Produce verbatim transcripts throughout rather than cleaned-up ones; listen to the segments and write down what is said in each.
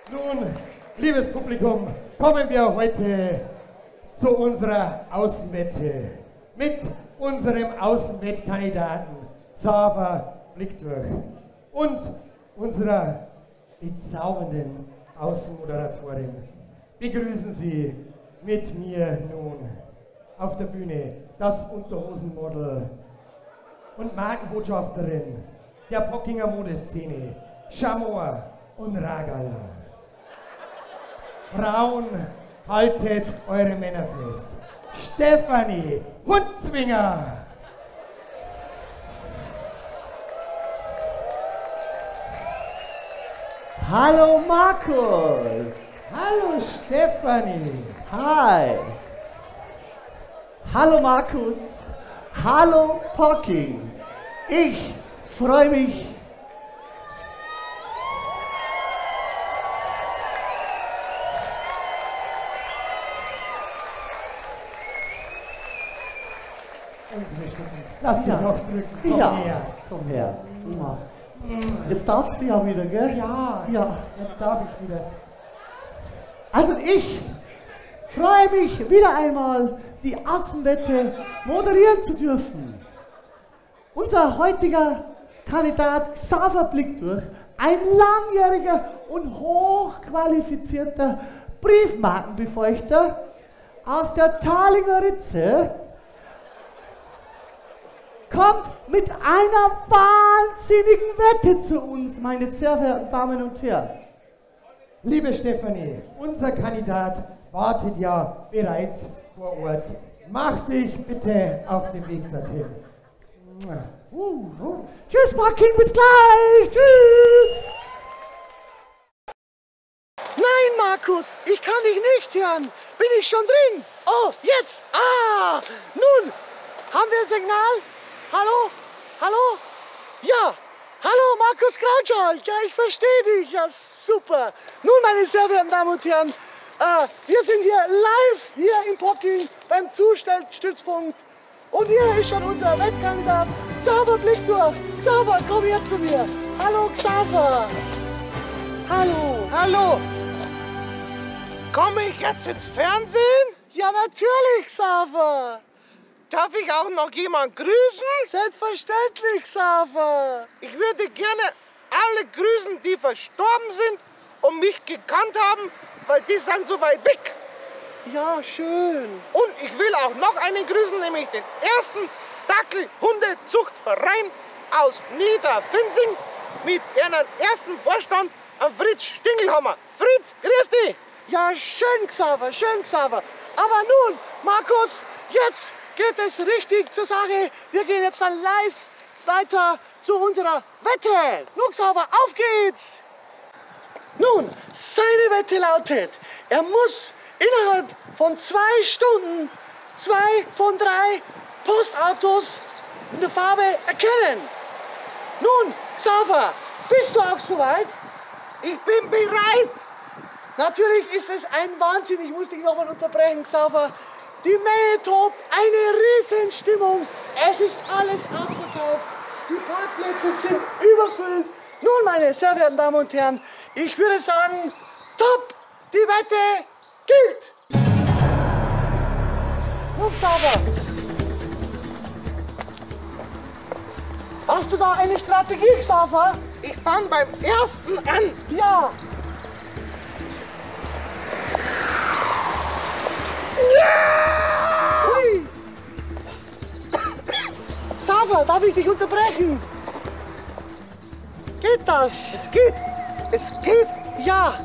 Nun, liebes Publikum, kommen wir heute zu unserer Außenwette mit unserem Außenwettkandidaten Xaver Blickdurch und unserer bezaubernden Außenmoderatorin. Begrüßen Sie mit mir nun auf der Bühne das Unterhosenmodel und Markenbotschafterin der Pockinger Modeszene, Schamor und Ragala. Frauen, haltet eure Männer fest. Stefanie Hundzwinger. Hallo Markus. Hallo Stefanie. Hi. Hallo Markus. Hallo Pocking. Ich freue mich. Lass dich ja. noch drücken. Komm ja. her. Komm her. Jetzt darfst du ja wieder, gell? Ja, ja. Jetzt darf ich wieder. Also ich freue mich wieder einmal, die Außenwette moderieren zu dürfen. Unser heutiger Kandidat Xaver Blickdurch, ein langjähriger und hochqualifizierter Briefmarkenbefeuchter aus der Thalinger Ritze, kommt mit einer wahnsinnigen Wette zu uns, meine sehr verehrten Damen und Herren. Liebe Stefanie, unser Kandidat wartet ja bereits vor Ort. Mach dich bitte auf den Weg dorthin. Uh, uh. Tschüss, Pocking, bis gleich. Tschüss. Nein, Markus, ich kann dich nicht hören. Bin ich schon drin? Oh, jetzt. Ah, nun, haben wir ein Signal? Hallo? Hallo? Ja. Hallo, Markus Krautschalk. Ja, ich verstehe dich. Ja, super. Nun, meine sehr verehrten Damen und Herren, äh, wir sind hier live hier in Pocking beim Zustellstützpunkt. Und hier ist schon unser Wettkandidat Xaver Blickdurch. Xaver, komm her zu mir. Hallo, Xaver. Hallo. Hallo. Komme ich jetzt ins Fernsehen? Ja, natürlich, Xaver. Darf ich auch noch jemanden grüßen? Selbstverständlich, Xaver. Ich würde gerne alle grüßen, die verstorben sind und mich gekannt haben, weil die sind so weit weg. Ja, schön. Und ich will auch noch einen grüßen, nämlich den ersten Dackelhundezuchtverein aus Niederfinzing mit ihrem ersten Vorstand, Fritz Stingelhammer. Fritz, grüß dich. Ja, schön, Xaver, schön, Xaver. Aber nun, Markus, jetzt geht es richtig zur Sache. Wir gehen jetzt dann live weiter zu unserer Wette. Nun, Xaver, auf geht's! Nun, seine Wette lautet, er muss innerhalb von zwei Stunden zwei von drei Postautos in der Farbe erkennen. Nun, Xaver, bist du auch soweit? Ich bin bereit. Natürlich ist es ein Wahnsinn. Ich muss dich nochmal unterbrechen, Xaver. Die Menge tobt, eine Riesenstimmung. Es ist alles ausverkauft. Die Parkplätze sind überfüllt. Nun, meine sehr verehrten Damen und Herren, ich würde sagen, top, die Wette gilt. Nun, Xaver, hast du da eine Strategie, Xaver? Ich fange beim ersten an. Ja. Ja! Hui. Xaver, darf ich dich unterbrechen? Geht das? Es geht. Es geht. Ja.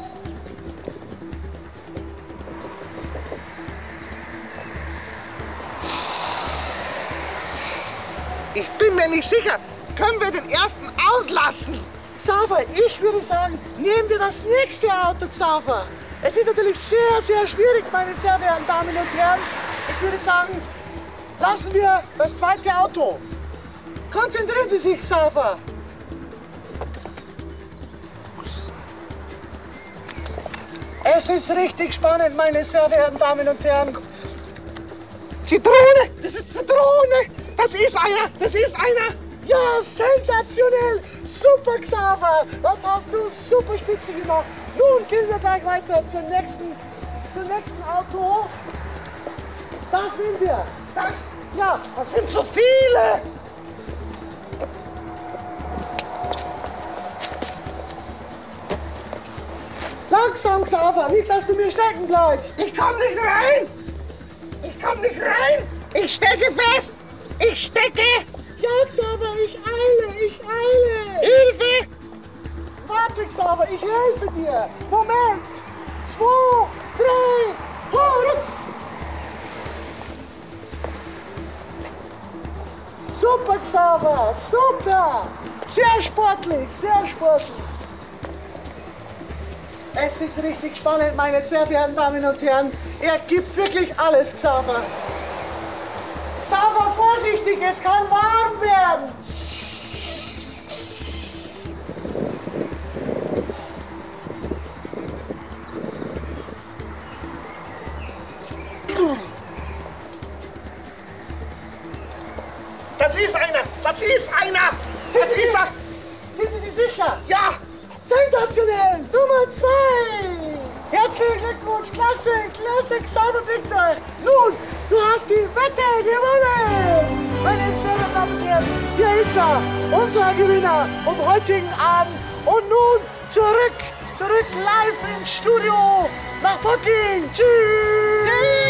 Ich bin mir nicht sicher. Können wir den ersten auslassen? Xaver, ich würde sagen, nehmen wir das nächste Auto, Xaver. Es ist natürlich sehr, sehr schwierig, meine sehr verehrten Damen und Herren. Ich würde sagen, lassen wir das zweite Auto. Konzentrieren Sie sich, Xaver. Es ist richtig spannend, meine sehr verehrten Damen und Herren. Zitrone! Das ist Zitrone! Das ist einer! Das ist einer! Ja, sensationell! Super, Xaver! Das hast du super spitze gemacht! Nun gehen wir gleich weiter zum nächsten, zum nächsten Auto. Da sind wir. Das, ja, das sind so viele. Langsam, Xaver, nicht, dass du mir stecken bleibst. Ich komm nicht rein. Ich komm nicht rein. Ich stecke fest. Ich stecke. Ja, Xaver, ich eile, ich eile. Hilfe. Warte, Xaver, ich helfe dir. Moment. Zwei, drei, hoch. Super, Xaver, super. Sehr sportlich, sehr sportlich. Es ist richtig spannend, meine sehr verehrten Damen und Herren. Er gibt wirklich alles, Xaver. Xaver, vorsichtig, es kann warm werden. Das ist einer, das ist einer. Das ist er. Sind Sie sicher? Ja. Sensationell! Nummer zwei! Herzlichen Glückwunsch! Klasse! Klasse, Xaver Victor! Nun, du hast die Wette gewonnen! Meine sehr verehrten Damen und Herren, hier ist er, unser Gewinner vom heutigen Abend. Und nun zurück, zurück live ins Studio nach Peking. Tschüss!